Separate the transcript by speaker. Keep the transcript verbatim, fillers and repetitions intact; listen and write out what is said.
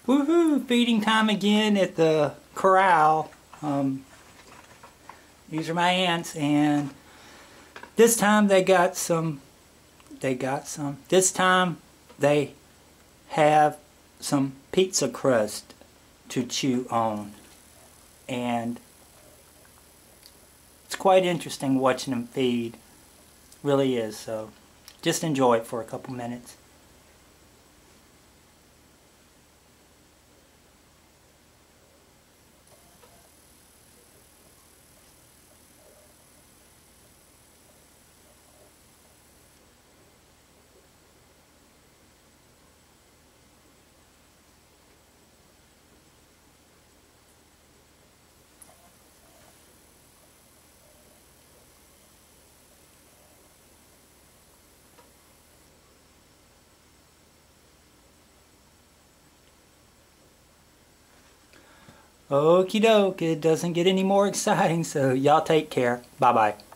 Speaker 1: Woohoo! Feeding time again at the corral. Um, these are my ants, and this time they got some. They got some. This time they have some pizza crust to chew on, and it's quite interesting watching them feed. Really is. So just enjoy it for a couple minutes. Okie doke, it doesn't get any more exciting, so y'all take care. Bye bye.